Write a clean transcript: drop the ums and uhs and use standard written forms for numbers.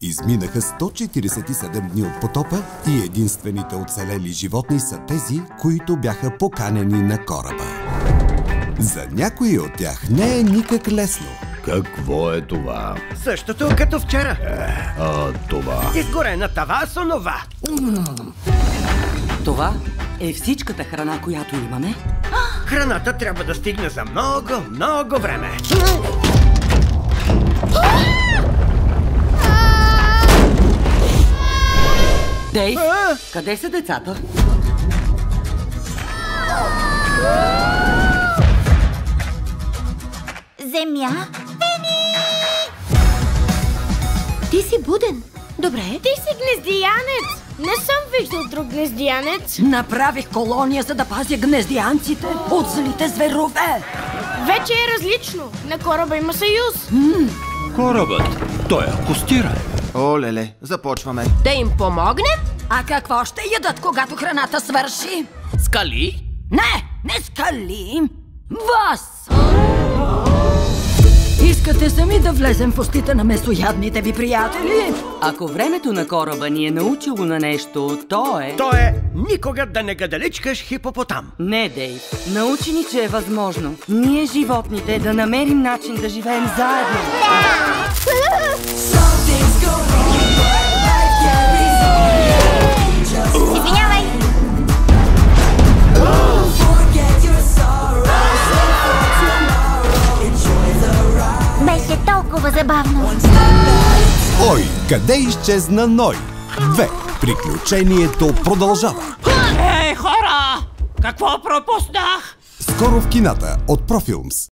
Изминаха 147 дни от потопа и единствените оцелели животни са тези, които бяха поканени на кораба. За някои от тях не е никак лесно. Какво е това? Същото като вчера. Това? Изгорена тава с онова. Това е всичката храна, която имаме. Храната трябва да стигне за много, много време. Дейв, къде са децата? Земя? Ти си буден. Добре. Ти си гнездиянец. Не съм виждал друг гнездиянец. Направих колония, за да пазя гнездиянците от злите зверове. Вече е различно. На кораба има съюз. Корабът. Той акустира. О, леле, започваме. Да им помогнем? А какво ще ядат, когато храната свърши? Скали? Не скали. Вас! Искате сами да влезем в устите на месоядните ви приятели? Ако времето на кораба ни е научило на нещо, то е никога да не гадаличкаш хипопотам. Не, Дейв. Научи ни, че е възможно ние, животните, да намерим начин да живеем заедно. Извинявай! Беше толкова забавно. Ой, къде изчезна Ной? 2. Приключението продължава. Хора! Какво пропуснах? Скоро в кината от Профилмс.